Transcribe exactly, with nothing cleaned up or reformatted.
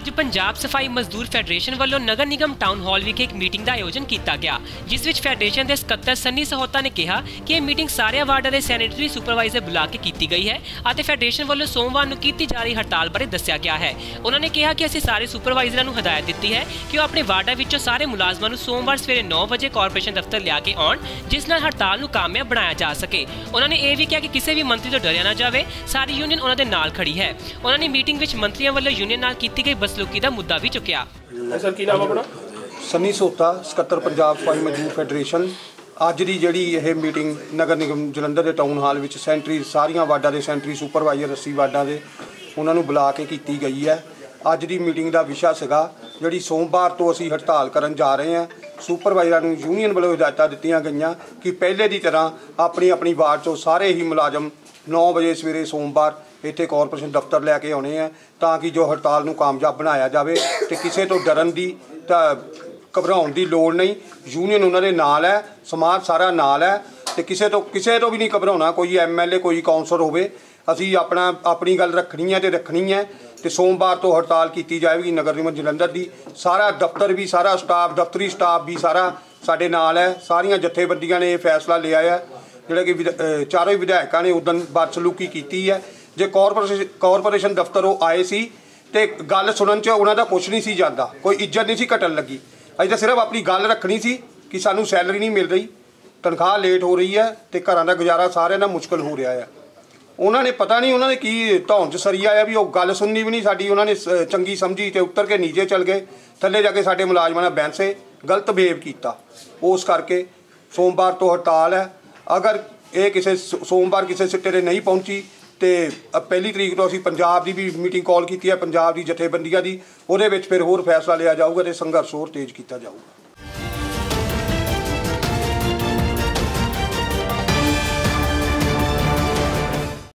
ਅੱਜ पंजाब सफाई मजदूर फैडरेशन वालों नगर निगम टाउन हॉल विखे एक मीटिंग का आयोजन किया गया, जिस विच फैडरेशन के सकत्तर सन्नी सहोता ने कहा कि यह मीटिंग सारे वार्डा के सैनिटरी सुपरवाइजर बुला के की गई है और फैडरेशन वालों सोमवार को की जा रही हड़ताल बारे दस्या गया है। उन्होंने कहा कि असीं सारे सुपरवाइजर को हदायत दी है कि वह अपने वार्डा विचों सारे मुलाजमान को सोमवार सवेरे नौ बजे कॉरपोरेशन दफ्तर लिया के आउण, जिस नाल हड़ताल को कामयाब बनाया जा सके। उन्होंने यह भी कहा कि किसी भी मंत्री तो डरिया ना जाए, सारी यूनियन उन्होंने नाल खड़ी है। उन्होंने मीटिंग में मंत्रियों वालों यूनियन नाल की गई बसलूकी का मुद्दा भी चुकया। सर की नाम अपना? सन्नी सहोता, सकत्तर पंजाब सफाई मजदूर फैडरेशन। अज की जी यह मीटिंग नगर निगम जलंधर के टाउन हाल में सैंटरी सारिया वार्डा के सैंटरी सुपरवाइजर अस्सी वार्डा के उन्होंने बुला के की गई है। अज की मीटिंग का विषय सीगा जी सोमवार तो असी हड़ताल करन जा रहे हैं। सुपरवाइजर को यूनीयन वालों हिदायत दित्तियां गईयां कि पहले की तरह अपनी अपनी वार्ड चो सारे ही मुलाजम नौ बजे सवेरे सोमवार इत्थे कॉरपोरेशन दफ्तर लैके आने हैं ताकि जो हड़ताल को कामयाब बनाया जाए। तो किसी तो डरन की घबराउण की लोड़ नहीं, यूनीयन उन्होंने नाल है, समाज सारा नाल है, तो किसी तो किसी तो भी नहीं घबराना। कोई एम एल ए कोई कौंसल होवे, असी अपना अपनी गल रखनी है तो रखनी है। तो सोमवार तो हड़ताल की जाएगी नगर निगम जलंधर की। सारा दफ्तर भी सारा स्टाफ दफ्तरी स्टाफ भी सारा साडे नाल है। सारिया जथेबंदियां ने यह फैसला लिया है जोड़ा कि चारों विधायकों ने उदन बदसलूकी की है। जो कॉरपोरेशन कॉरपोरेशन दफ्तर वो आए सी ते गल सुनन च उन्हां दा कुछ नहीं सी जाता, कोई इज्जत नहीं सी घटन लगी। असीं तां सिर्फ अपनी गल रखनी सी कि सानू सैलरी नहीं मिल रही, तनख्वाह लेट हो रही है, तो घरां दा गुजारा सारिਆਂ ਦਾ मुश्किल हो रहा है। उन्होंने पता नहीं उन्होंने की धौन च सरी आया भी वो गल सुननी भी नहीं साडी, उन्होंने चंगी समझी तो उतर के नीचे चल गए, थले जाके साडे मुलाजमां नाल बैंसे गलत बिहेव किया। उस करके सोमवार तो हड़ताल है। अगर ये किसी सोमवार किसी सिट्टे ते नहीं पहुंची तो पहली तरीक तो असीं पंजाब की भी मीटिंग कॉल की है, पंजाब की जथेबंदियां की, उहदे विच फिर होर फैसला लिया जाऊगा तो संघर्ष होर तेज़ किया जाऊगा।